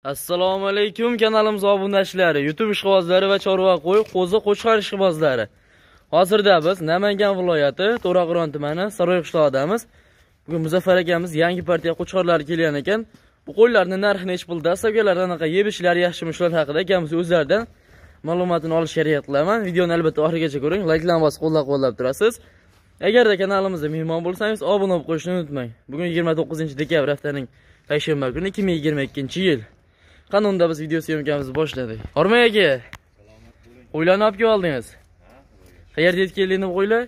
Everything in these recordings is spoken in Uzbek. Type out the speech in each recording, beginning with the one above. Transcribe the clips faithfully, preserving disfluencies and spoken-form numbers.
Assalomu alaykum kanalimiz obunachilari, YouTube ishqibozlari va chorva qo'y, qo'zi qo'chqar ishqibozlari. Hozirda biz Namangan viloyati To'raqo'rg'on tumani Saroy qishlog'idamiz. Bugun Muzaffar akamiz yangi partiya qo'chqarlari kelgan ekan. Bu qo'ylarning narxi nech pulda, saviyalari qanaqa, yeb-ichishlari yaxshimi shular haqida akamiz o'zlaridan ma'lumotini olishga harakat qilaman. Videoni albatta oxirigacha ko'ring, layklarni bosib qo'llab-quvvatlab turasiz. Agarda kanalimizga mehmon bo'lsangiz, obuna bo'lib qo'yishni unutmang. Bugun yigirma to'qqizinchi dekabr haftaning payshanba kuni ikki ming yigirma ikkinchi yil. Qanunda biz video syomkamizni boshladik. Hormay aka. Qo'ylarni olib keldingiz. Qayerda yetib keldingiz qo'ylar?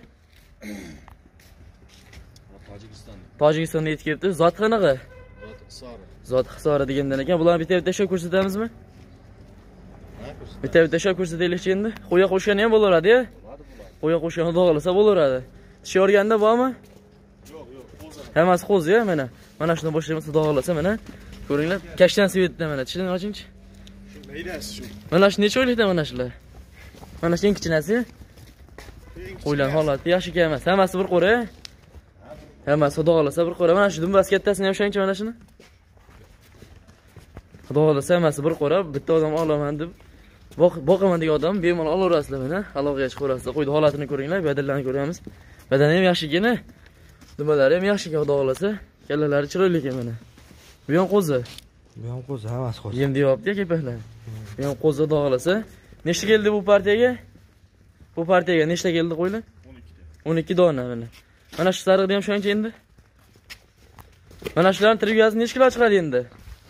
Tojikistonda. Tojikistonda yetib kelibdi. Zot qanaqa? Zot Hisori. Zot Hisori degandan ekan. Bularni bitta-bitta tashlab ko'rsatamizmi? Bitta-bitta tashlab ko'rsataylikchi endi. Qo'ya qo'shgani ham bo'laveradi-ya. Qo'ya qo'shgan xudo xolasa bo'laveradi. Tish yorganda bormi? Yo'q, yo'q, qo'zi. Hammasi qo'zi-ya, mana. Mana shuni boshlaymiz xudo xolasa mana. Ko'ringlar, kashtan svetda mana. Tishini ochingchi. Maydasi shu. Mana shu necha oylikda mana shular? Mana shu eng kichinasi. Qo'ylar holati yaxshi emas. Hammasi bir qo'ra. Hammasi xudo xolasa bir qo'ra. Mana shu dumbas kattasini ham o'shangchi mana shuni. Xudo xolasa hammasi bir qo'ra. Bitta odam olaman deb boqaman degan odam bemalol olaverasizlar mana. Aloqaga chiqaverasizlar. Qo'yni holatini ko'ringlar, badallarni ko'ramiz. Badani ham yaxshi ekan. Dumalari ham yaxshi ekan xudo xolasa. Kallalari chiroyli ekan mana. Bu ham qo'zi. Bu ham qo'zi, hammasi qo'zi. Yem deyapti kepaklar. Bu ham qo'zi xudo xolasa. Nechta keldi bu partiyaga? Bu partiyaga nechta keldi qo'ylar? o'n ikkita. o'n ikki dona mana. Mana shu sariqda ham shuncha endi. Mana shularning trigasi necha kilo chiqadi endi?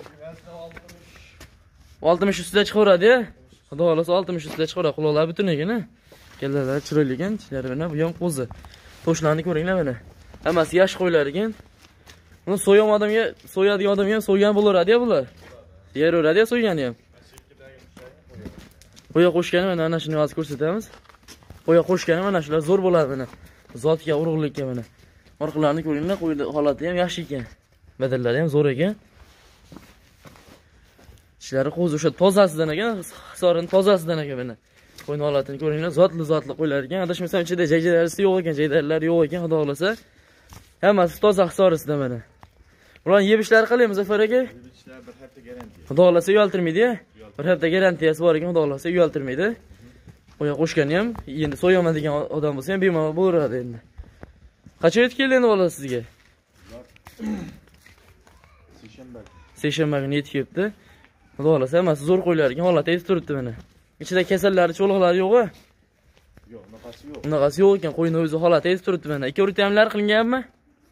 oltmish ustida chiqaveradi-ya. Xudo xolasa oltmish ustida chiqaveradi. Quloqlar butun ekan-a. Kallalari chiroyli ekan, tishlari mana bu ham qo'zi. Toshlarni ko'ringlar mana. Hammasi yosh qo'ylar ekan. Buni so'ygan odamga, so'yadigan odamga ham so'ygan bo'laveradi-ya bular. Yeraveradi-ya so'ygani ham. Qo'ya qo'shgani mana ana shuni hozir ko'rsatamiz. Qo'ya qo'shgani mana shular zo'r bo'ladi mana. Zotga, urug'likka mana. Orqalarini ko'ringlar, qo'yni holati ham yaxshi ekan. Badallari ham zo'r ekan. Tishlari qo'zi o'sha tozasidan ekan, hisorini tozasidan ekan mana. Qo'yni holatini ko'ringlar, zotli zotli qo'ylar ekan. Adashmasam ichida jayjalari yo'q ekan, jaydalari yo'q ekan, xudo xolasa. Hammasi toza hisorisida mana. Bularni yeb ishlari qalay Muzaffar aka? Yeb ishlar bir hafta garantiya. Xudo xolasa uyaltirmaydi-ya. Bir hafta garantiyasi bor ekan, xudo xolasa uyaltirmaydi. Qo'ya qo'shgani ham, endi so'yaman degan odam bo'lsa ham bemalol bo'laveradi endi. Qachon yetib keldi endi bola sizga? Seshanba. Seshanba kuni yetib kelibdi. Xudo xolasa hammasi zo'r qo'ylar ekan, holati aytib turibdi mana. Ichida kasallari, cho'liqlari yo'q-a? Yo'q, unaqasi yo'q. Unaqasi yo'q ekan, qo'yni o'zi holati aytib turibdi mana. Ikki o'rtamlar qilinganmi?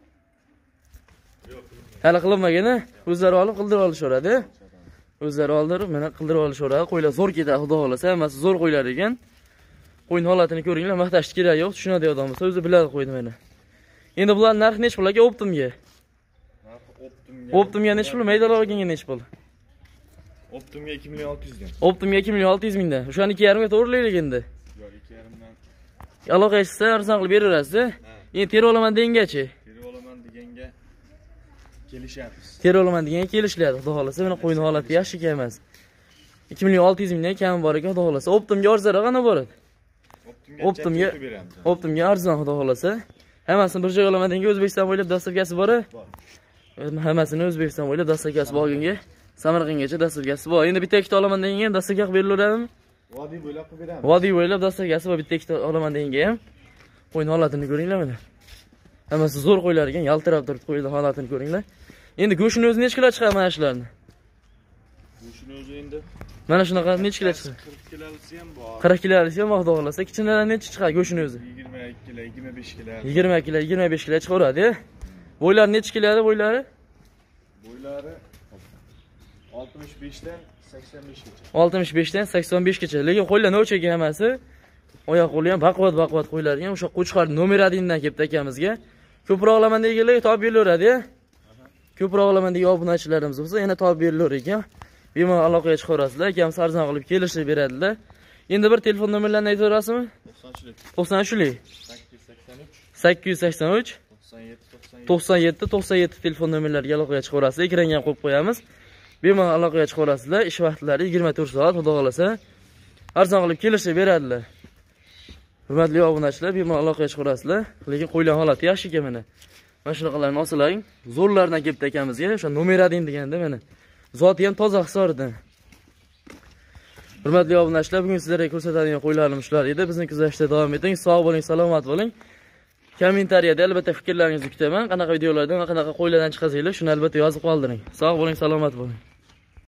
Yo'q. Hali qilinmagan-a? O'zlari olib qildirib olishaveradi. O'zlari oldirib, mana qildirib olishaveradi. Qo'ylar zo'r ketadi, xudo xolasa, hammasi zo'r qo'ylar ekan. Qo'yni holatini ko'ringlar, maqtash kerak yo'q, tushunadigan odam bo'lsa o'zi biladi qo'yni mana. Endi bularning narxi nech pul aka optimga? Narxi optimga. Optimga nech pul, maydalog'iga nech pul? Optimga ikki million olti yuz dan. Optimga ikki million olti yuz mingdan. O'shani ikki yarim ga to'g'rilaylik endi. Yo'q, ikki yarim dan. Aloqa eshitsa arzon qilib beraverasiz-a? Endi teri olaman degangachi. Teri olaman deganga kelishamiz. Teri olaman deganga kelishiladi, xudo xolasa. Mana qo'yni holati yaxshi ekan emas. ikki million olti yuz mingdan kam bor ekan, xudo xolasa. Optimga arzonroq qana boradi? Optimga Optimga beramiz. Optimga arzon, xudo xolasa. Hammasini bir joyga olaman degan O'zbekiston bo'ylab dastavkasi bor-a? Bor. Hammasini O'zbekiston bo'ylab dastavkasi borganga, Samarqandgacha dastavkasi bor. Endi bitta ikkita olaman degan dastavka qilib berilaveradimi? Vodiy bo'ylab qilib beramiz. Vodiy bo'ylab dastavkasi bor, bitta ikkita olaman deganga ham. Qo'yni holatini ko'ringlar mana. Hammasi zo'r qo'ylar ekan, yaltirab turibdi, qo'yni holatini ko'ringlar. Endi go'shini o'zi nech kilo chiqadi mana shularni? Go'shini o'zi endi Mana shunaqa nech kilo chiqadi? qirq kilolisi ham bor. qirq kilolisi ham xudo xolasa. Kichinadan necha chiqadi go'shini o'zi? yigirma ikki kilo, yigirma besh kilo. yigirma kilo, yigirma besh kilo chiqaveradi-ya. Bo'ylari necha keladi bo'ylari? Bo'ylari oltmish besh dan sakson besh gacha. oltmish besh dan sakson besh gacha. Lekin qo'ylar nocha ekan hammasi. Oyoq qo'li ham baquvvat-baquvvat qo'ylar ekan. O'sha qo'chqar nomeradindan kelibdi akamizga. Ko'proq olaman deganlarga topib berilaveradi-ya. Ko'proq olaman degan obunachilarimiz bo'lsa, yana topib berilaver ekan. Bemalol aloqaga chiqaverasizlar. Akamiz arzon qilib kelishib beradilar. Endi bir telefon nomerlarini aytaverasizmi? to'qson uchlik. sakkiz yuz sakson uch to'qson yetti to'qson yetti telefon nomerlariga aloqaga chiqaverasizlar. Ekranga ham qo'yib qo'yamiz. Bemalol aloqaga chiqaverasizlar. Ish vaqtlari yigirma to'rt soat, xudo xolasa. Arzon qilib kelishib beradilar. Hurmatli obunachilar, bemalol aloqaga chiqaverasizlar. Lekin qo'ylar holati yaxshi ekan mana. Mana shunaqalarni olsalaring, zo'rlardan kelibdi akamizga, o'sha nomeradin deganda mana. Zoti ham toza Hisoridan. Hurmatli obunachilar, bugun sizlarga ko'rsatadigan qo'ylarim shular edi. Bizni kuzatishda davom eting. Sog' bo'ling, salomat bo'ling. Kommentariyada albatta fikrlaringizni kutaman. Qanaqa videolardan va qanaqa qo'ylardan chiqasizlar, shuni albatta yozib qoldiring. Sog' bo'ling, salomat bo'ling.